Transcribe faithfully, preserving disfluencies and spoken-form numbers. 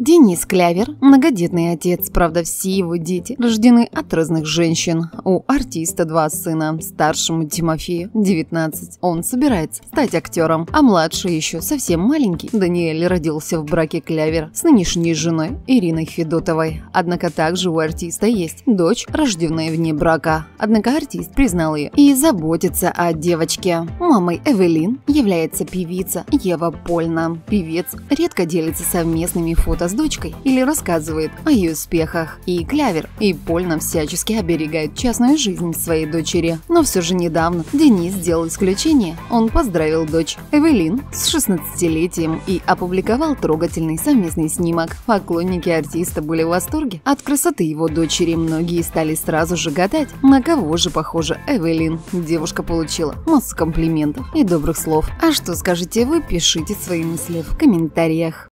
Денис Клявер – многодетный отец, правда все его дети рождены от разных женщин. У артиста два сына, старшему Тимофею девятнадцать, он собирается стать актером, а младший еще совсем маленький Даниэль родился в браке Клявер с нынешней женой Ириной Федотовой. Однако также у артиста есть дочь, рожденная вне брака. Однако артист признал ее и заботится о девочке. Мамой Эвелин является певица Ева Польна. Певец редко делится совместными фото с дочкой или рассказывает о ее успехах. И Клявер, и Польна всячески оберегают частную жизнь своей дочери. Но все же недавно Денис сделал исключение. Он поздравил дочь Эвелин с шестнадцатилетием и опубликовал трогательный совместный снимок. Поклонники артиста были в восторге от красоты его дочери. Многие стали сразу же гадать, на кого же похожа Эвелин. Девушка получила массу комплиментов и добрых слов. А что скажете вы, пишите свои мысли в комментариях.